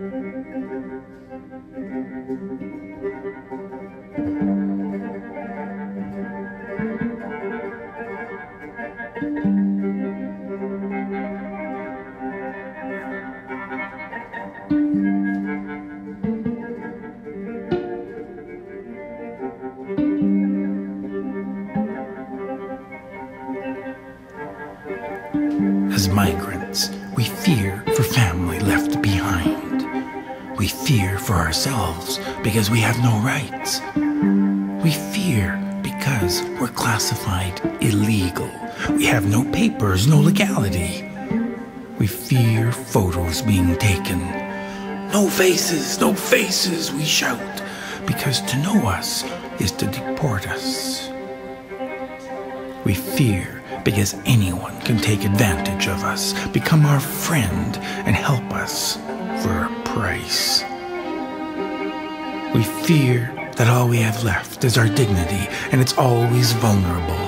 As migrants, we fear for family left behind. We fear for ourselves because we have no rights. We fear because we're classified illegal. We have no papers, no legality. We fear photos being taken. No faces, we shout, because to know us is to deport us. We fear because anyone can take advantage of us, become our friend, and help us for a price. We fear that all we have left is our dignity, and it's always vulnerable.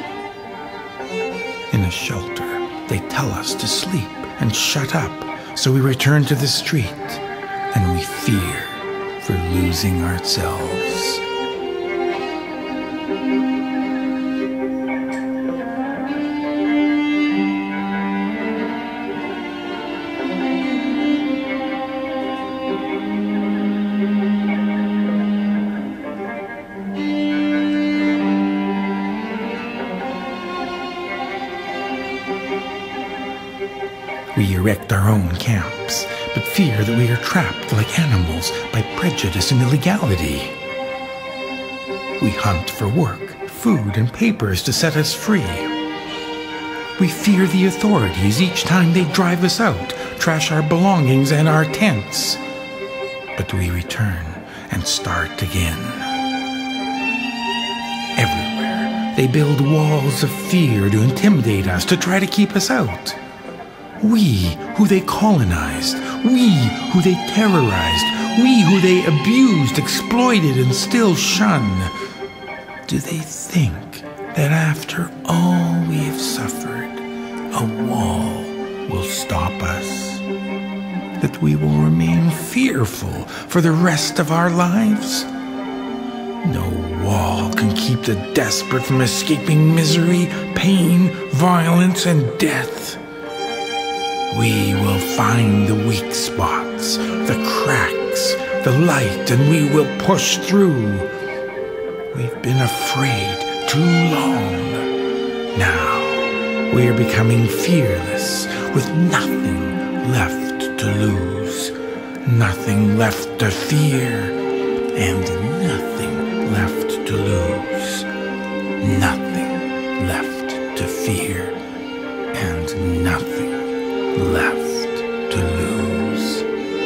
In a shelter, they tell us to sleep and shut up, so we return to the street, and we fear for losing ourselves. We erect our own camps, but fear that we are trapped like animals by prejudice and illegality. We hunt for work, food, and papers to set us free. We fear the authorities each time they drive us out, trash our belongings and our tents. But we return and start again. Everywhere, they build walls of fear to intimidate us, to try to keep us out. We who they colonized, we who they terrorized, we who they abused, exploited, and still shun. Do they think that after all we have suffered, a wall will stop us? That we will remain fearful for the rest of our lives? No wall can keep the desperate from escaping misery, pain, violence, and death. We will find the weak spots, the cracks, the light, and we will push through. We've been afraid too long. Now we are becoming fearless, with nothing left to lose, nothing left to fear, and nothing left to lose. Nothing left to fear, and nothing left to lose.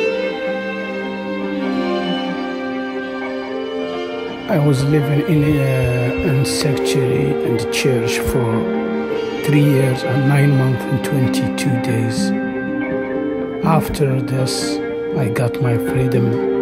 I was living in sanctuary in the church for 3 years and 9 months and 22 days. After this, I got my freedom